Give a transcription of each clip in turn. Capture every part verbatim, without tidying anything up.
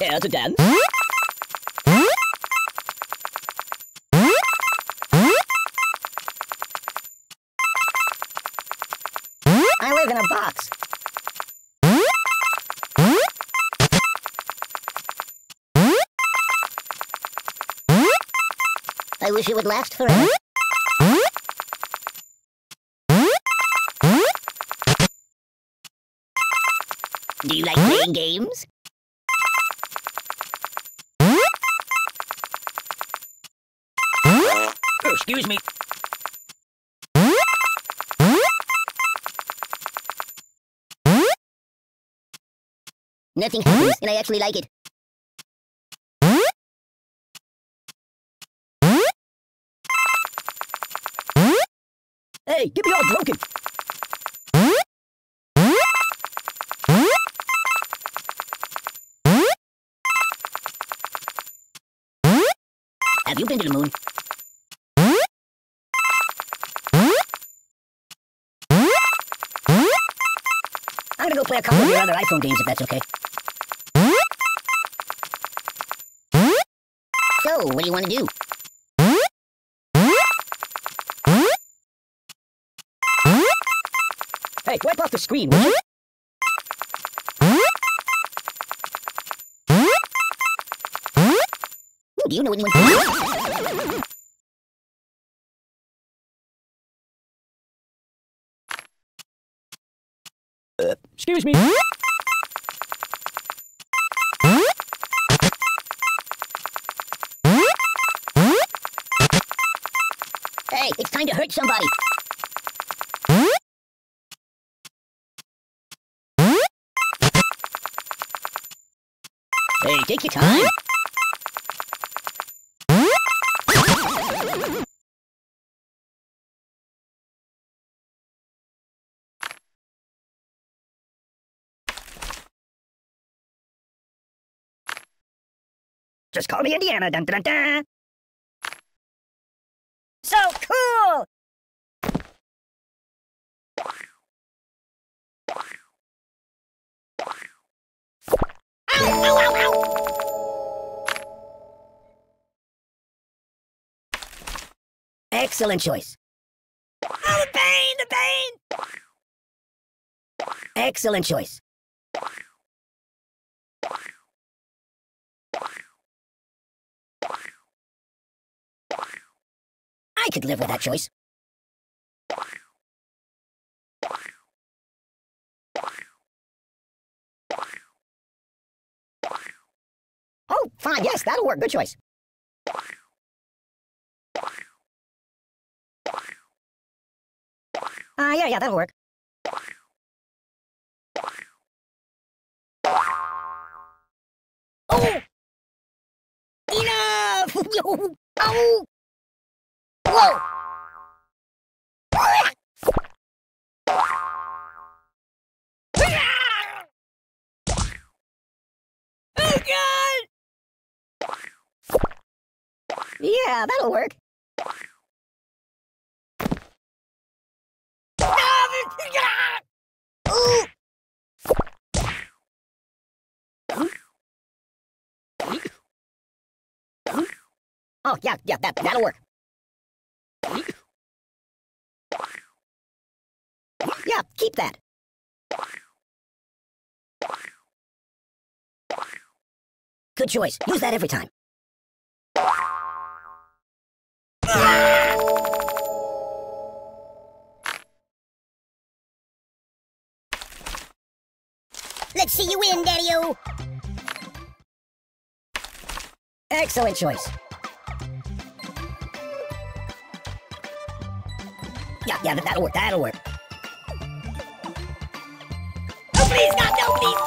Care to dance? I live in a box. I wish it would last forever. Do you like playing games? Oh, excuse me. Nothing happens, and I actually like it. Hey, get me all broken. Have you been to the moon? I'm gonna go play a couple of your other iPhone games if that's okay. So, what do you want to do? Hey, wipe off the screen, would you? Ooh, do you know anyone who... Uh, excuse me. Hey, it's time to hurt somebody. Hey, take your time. Just call me Indiana. Dun, dun, dun. So cool! Ow, ow, ow, ow! Excellent choice. Oh, the pain, the pain! Excellent choice. I could live with that choice. Oh, fine, yes, that'll work. Good choice. Uh, yeah, yeah, that'll work. Oh! Enough! Oh! Whoa! Oh, God! Yeah, that'll work. Ooh! Oh, yeah, yeah, that, that'll work. Yeah, keep that. Good choice. Use that every time. Let's see you win, Daddy-O! Excellent choice. Yeah, yeah, that'll work, that'll work. Oh, please, God, no, please!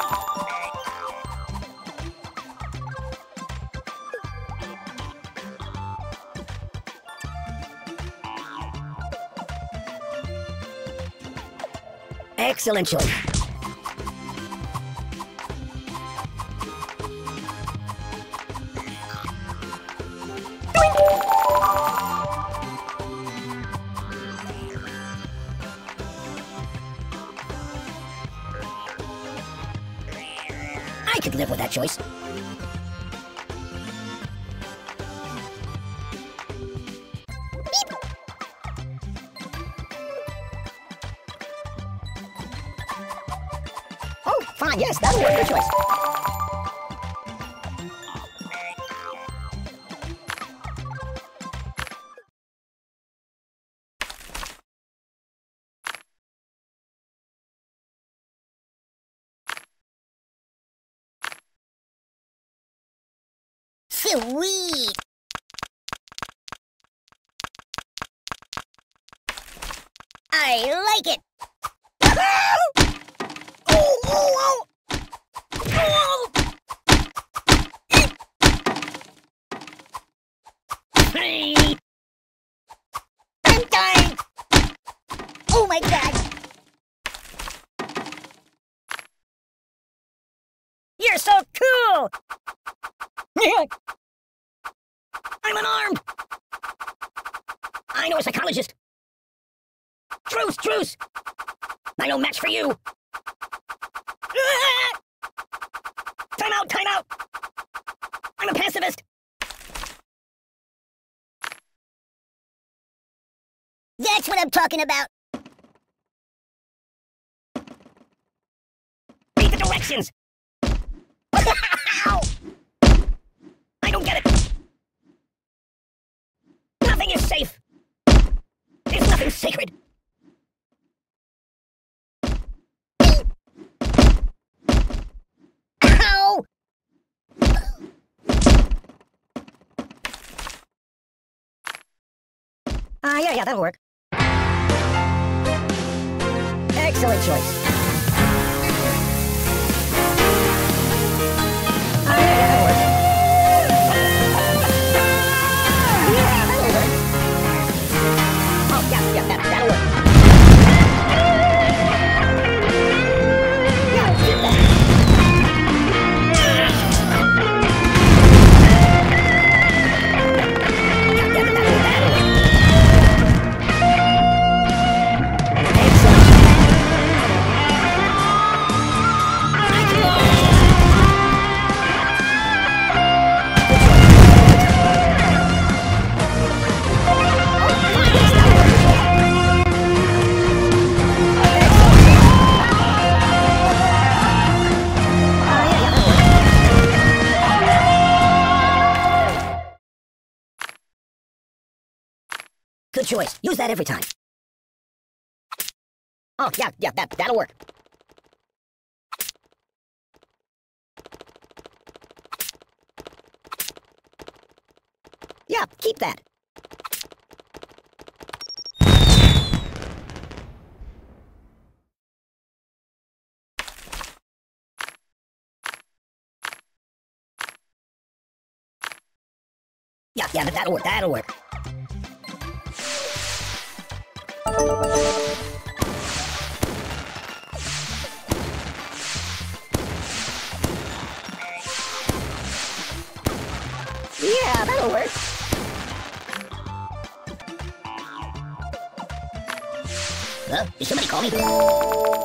Excellent choice. I could live with that choice. on, yes, that'll work. Good choice. Sweet! I like it! Oh, oh, oh! Oh! Hey! I'm dying! Oh my god! You're so cool! I'm unarmed! I know a psychologist! Truce, truce! I no match for you! Ah! Time out, time out! I'm a pacifist! That's what I'm talking about! Read the directions! Ow! I don't get it! Nothing is safe! There's nothing sacred! Ow! Ah, uh, yeah, yeah, that'll work. Excellent choice. Ah, uh, yeah, yeah, that'll work. Yeah, that'll work. Oh, yeah, yeah, that, that'll work. Yeah, keep that. Good choice. Use that every time. Oh, yeah, yeah, that, that'll work. Yeah, keep that. Yeah, yeah, that'll work, that'll work. Yeah, that'll work. Hello? Did somebody call me?